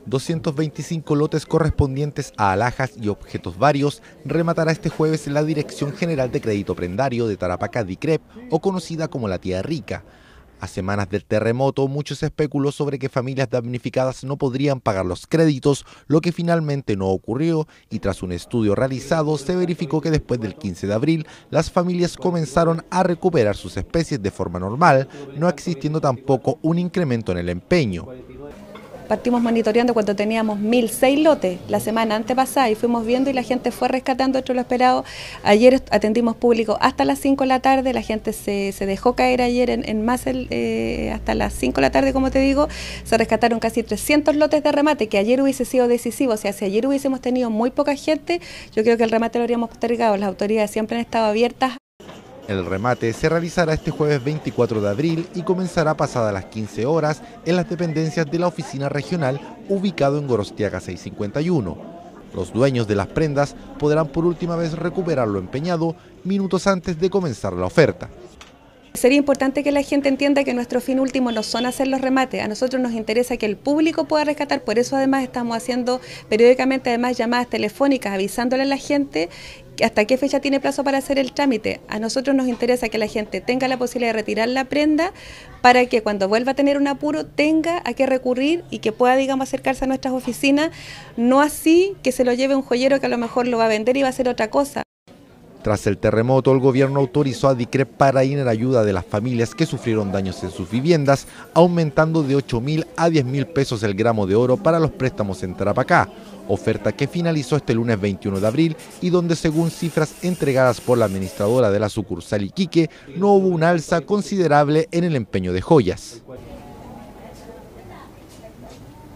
225 lotes correspondientes a alhajas y objetos varios rematará este jueves la Dirección General de Crédito Prendario de Tarapacá, DICREP, o conocida como la Tía Rica. A semanas del terremoto, mucho se especuló sobre que familias damnificadas no podrían pagar los créditos, lo que finalmente no ocurrió, y tras un estudio realizado se verificó que después del 15 de abril las familias comenzaron a recuperar sus especies de forma normal, no existiendo tampoco un incremento en el empeño. Partimos monitoreando cuando teníamos 1006 lotes la semana antepasada y fuimos viendo y la gente fue rescatando dentro de lo esperado. Ayer atendimos público hasta las 5 de la tarde, la gente se dejó caer ayer en más hasta las 5 de la tarde, como te digo. Se rescataron casi 300 lotes de remate, que ayer hubiese sido decisivo. O sea, si ayer hubiésemos tenido muy poca gente, yo creo que el remate lo habríamos postergado. Las autoridades siempre han estado abiertas. El remate se realizará este jueves 24 de abril y comenzará pasadas las 15 horas en las dependencias de la oficina regional ubicado en Gorostiaga 651. Los dueños de las prendas podrán por última vez recuperar lo empeñado minutos antes de comenzar la oferta. Sería importante que la gente entienda que nuestro fin último no son hacer los remates, a nosotros nos interesa que el público pueda rescatar, por eso además estamos haciendo periódicamente además llamadas telefónicas avisándole a la gente hasta qué fecha tiene plazo para hacer el trámite. A nosotros nos interesa que la gente tenga la posibilidad de retirar la prenda para que cuando vuelva a tener un apuro tenga a qué recurrir y que pueda, digamos, acercarse a nuestras oficinas, no así que se lo lleve un joyero que a lo mejor lo va a vender y va a hacer otra cosa. Tras el terremoto, el gobierno autorizó a DICREP para ir en ayuda de las familias que sufrieron daños en sus viviendas, aumentando de 8.000 a 10.000 pesos el gramo de oro para los préstamos en Tarapacá, oferta que finalizó este lunes 21 de abril y donde, según cifras entregadas por la administradora de la sucursal Iquique, no hubo un alza considerable en el empeño de joyas.